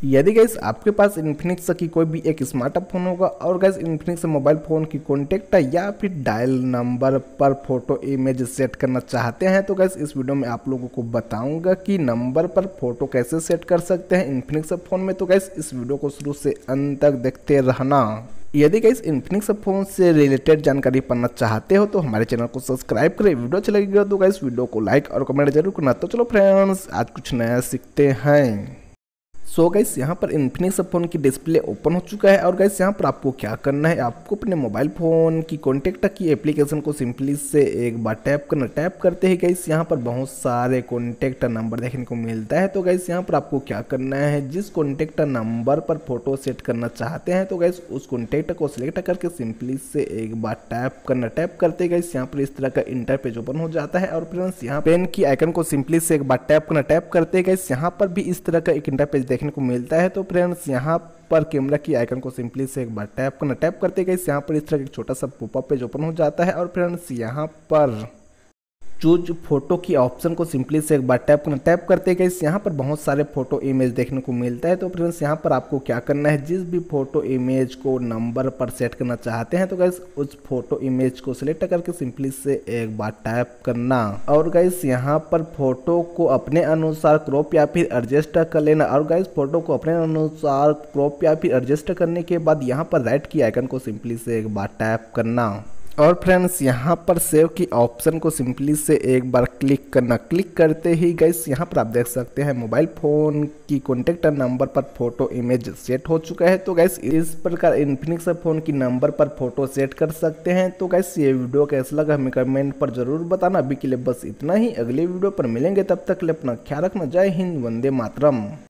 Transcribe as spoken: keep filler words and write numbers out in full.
यदि गैस आपके पास इन्फिनिक्स की कोई भी एक स्मार्टफोन होगा और गैस इन्फिनिक्स मोबाइल फ़ोन की कॉन्टैक्ट या फिर डायल नंबर पर फोटो इमेज सेट करना चाहते हैं तो गैस इस वीडियो में आप लोगों को बताऊंगा कि नंबर पर फोटो कैसे सेट कर सकते हैं इन्फिनिक्स फ़ोन में। तो गैस इस वीडियो को शुरू से अंत तक देखते रहना। यदि गैस इन्फिनिक्स फ़ोन से रिलेटेड जानकारी पाना चाहते हो तो हमारे चैनल को सब्सक्राइब करें। वीडियो अच्छा लगेगा तो गैस वीडियो को लाइक और कमेंट जरूर करना। तो चलो फ्रेंड्स, आज कुछ नया सीखते हैं। सो गैस यहाँ पर इन्फिनिक्स फ़ोन की डिस्प्ले ओपन हो चुका है और गैस यहाँ पर आपको क्या करना है, आपको अपने मोबाइल फ़ोन की कॉन्टैक्ट की एप्लीकेशन को सिंपली से एक बार टैप करना। टैप करते ही गैस यहाँ पर बहुत सारे कॉन्टैक्ट नंबर देखने को मिलता है। तो गैस यहाँ पर आपको क्या करना है, जिस कॉन्टैक्ट नंबर पर फोटो सेट करना चाहते हैं तो गैस उस कॉन्टैक्ट को सिलेक्ट करके सिंपली से एक बार टैप करना। टैप करते गैस यहाँ पर इस तरह का इंटरपेज ओपन हो जाता है और फ्रेंड्स यहाँ पेन की आइकन को सिंपली से एक बार टैप करना। टैप करते गैस यहाँ पर भी इस तरह का एक इंटरपेज देखने को मिलता है। तो फ्रेंड्स यहाँ पर कैमरा की आइकन को सिंपली से एक बार टैप करना। टैप करते गए यहाँ पर इस तरह एक छोटा सा पॉपअप पेज ओपन हो जाता है और फ्रेंड्स यहाँ पर चूज फोटो की ऑप्शन को सिंपली से एक बार टैप करना। टैप करते गए यहाँ पर बहुत सारे फोटो इमेज देखने को मिलता है। तो फ्रेंड्स यहाँ पर आपको क्या करना है, जिस भी फोटो इमेज को नंबर पर सेट करना चाहते हैं तो गैस उस फोटो इमेज को सिलेक्ट करके सिंपली से एक बार टैप करना और गैस यहाँ पर फोटो को अपने अनुसार क्रॉप या फिर एडजस्ट कर लेना। और गैस फोटो को अपने अनुसार क्रॉप या फिर एडजस्ट करने के बाद यहाँ पर राइट की आइकन को सिंपली से एक बार टैप करना और फ्रेंड्स यहाँ पर सेव की ऑप्शन को सिंपली से एक बार क्लिक करना। क्लिक करते ही गैस यहाँ पर आप देख सकते हैं मोबाइल फ़ोन की कॉन्टैक्ट नंबर पर फोटो इमेज सेट हो चुका है। तो गैस इस प्रकार इन्फिनिक्स फ़ोन की नंबर पर फोटो सेट कर सकते हैं। तो गैस ये वीडियो कैसा लगा हमें कमेंट पर जरूर बताना। अभी के लिए बस इतना ही, अगले वीडियो पर मिलेंगे, तब तक के लिए अपना ख्याल रखना। जय हिंद, वंदे मातरम।